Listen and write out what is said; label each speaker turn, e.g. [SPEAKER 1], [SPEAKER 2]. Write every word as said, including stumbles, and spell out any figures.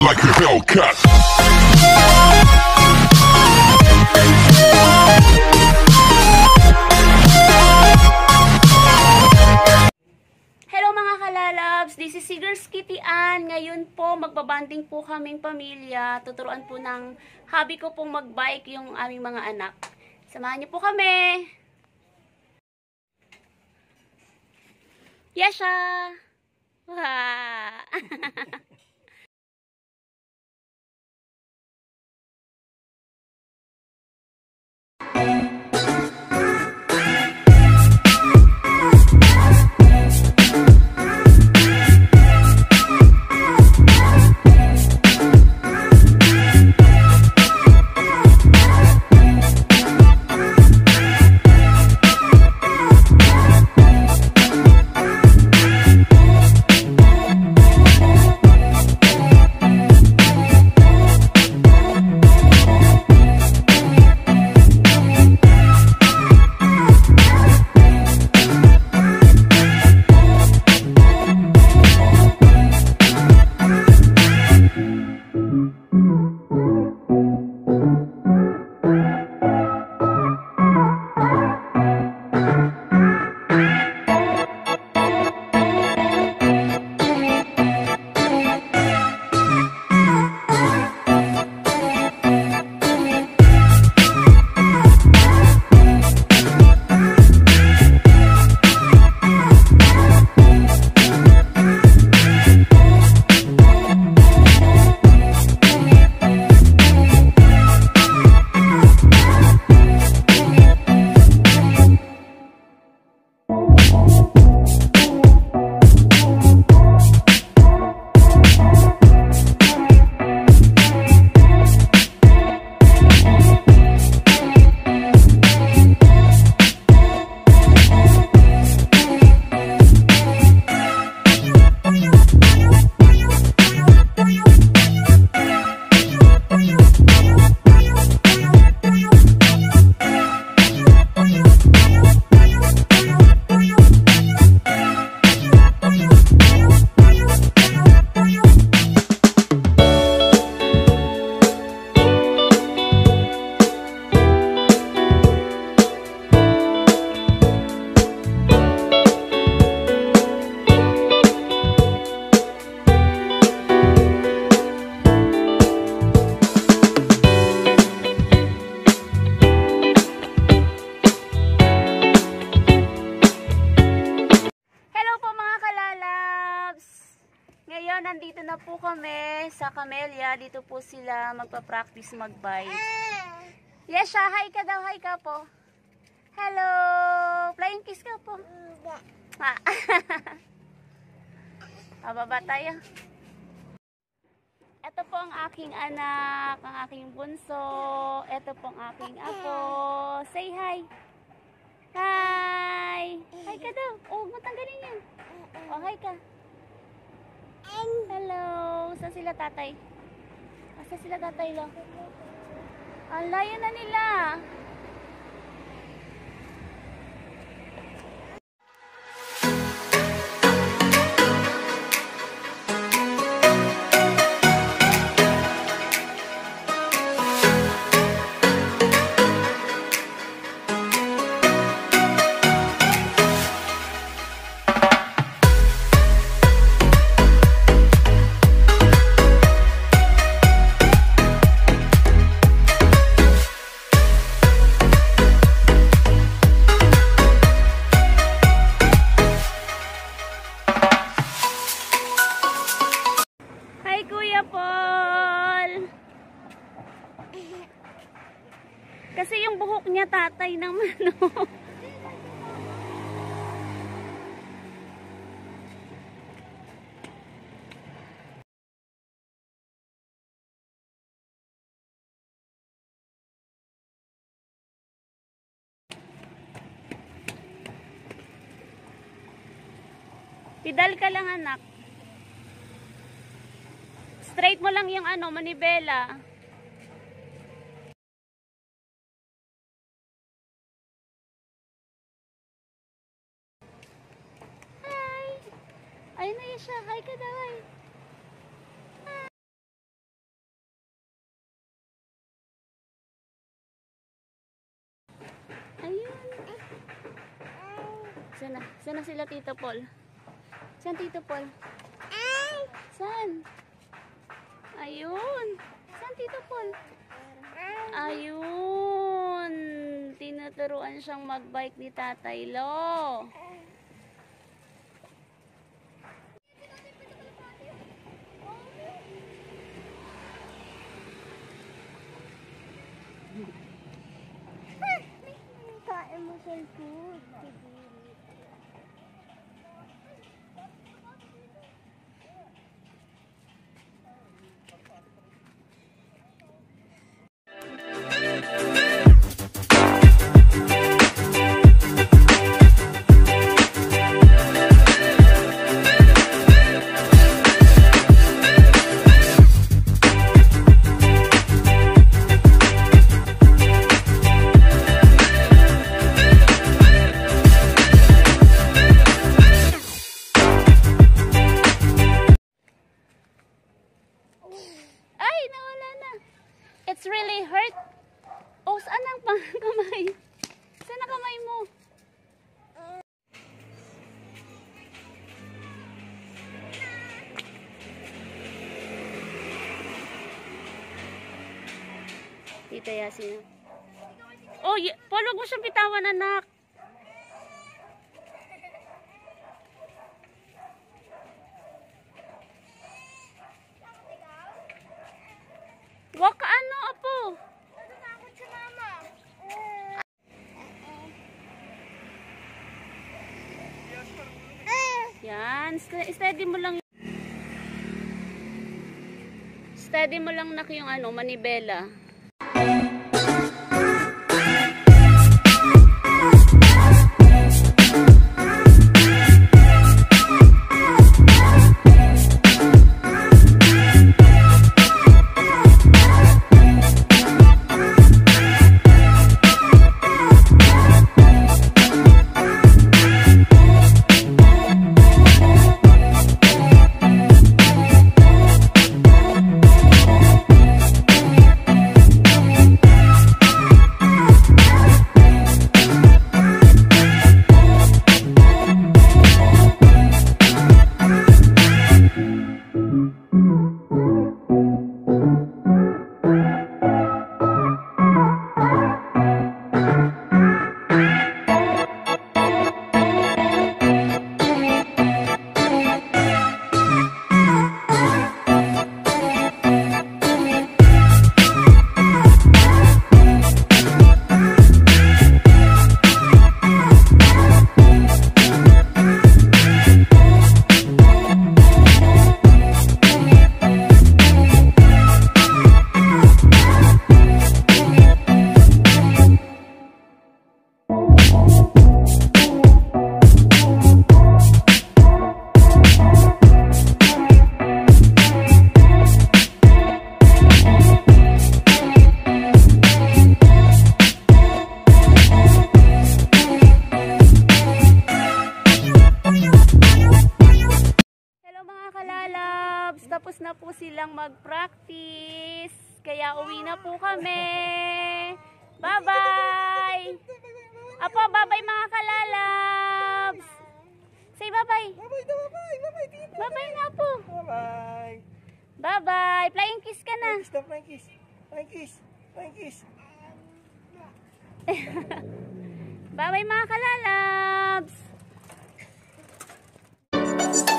[SPEAKER 1] like a Hellcat.
[SPEAKER 2] Hello mga kalalabs, this is ZGirls KittyAnne. Ngayon po magbabanding po kaming pamilya. Tuturuan po ng hobby ko pong magbike yung aming mga anak. Samahan niyo po kami. Yesha! Wow! Ngayon, nandito na po kami sa Camellia. Dito po sila magpa-practice mag-bike. Yesha, hi ka daw. Hi ka po. Hello. Flying kiss ka po. Ah. Pababa tayo. Ito po ang aking anak, ang aking bunso. Ito po ang aking apo. Say hi. Hi. Hi ka daw. Oh, matanggalin yan. Oh, hi ka. Hello! Saan sila tatay? Saan sila tatay lang? Ang layo na nila! Kasi yung buhok niya tatay naman, no? Pidal ka lang, anak. Straight mo lang yung ano, manibela. Ayun na yun siya. Hi ka daw. na sila, Tito Paul. Saan, Tito Paul? Saan? Ayun. Saan, Tito Paul? Ayun. Tinuturuan siyang magbike ni Tatay Lo.
[SPEAKER 1] Kain mo cellphone.
[SPEAKER 2] It's really hurt. Oh, saan ang kamay? Saan ang kamay mo? Tita Yasin. Oh, Paul, wag mo siyang bitawan, anak. Wag ka ano, apo?
[SPEAKER 1] Natatakot si mama.
[SPEAKER 2] Yan, steady mo lang. Steady mo lang, nak, yung ano, manibela. Tapos na po silang mag-practice. Kaya uwi na po kami. Bye-bye! Apo, bye-bye mga kalalabs! Say bye-bye!
[SPEAKER 1] Bye-bye, bye-bye, bye-bye, Tito.
[SPEAKER 2] Bye-bye nga po!
[SPEAKER 1] Bye-bye!
[SPEAKER 2] Bye-bye! Flying kiss ka na!
[SPEAKER 1] Flying kiss, flying kiss! Flying kiss! Flying kiss!
[SPEAKER 2] Bye-bye mga kalalabs!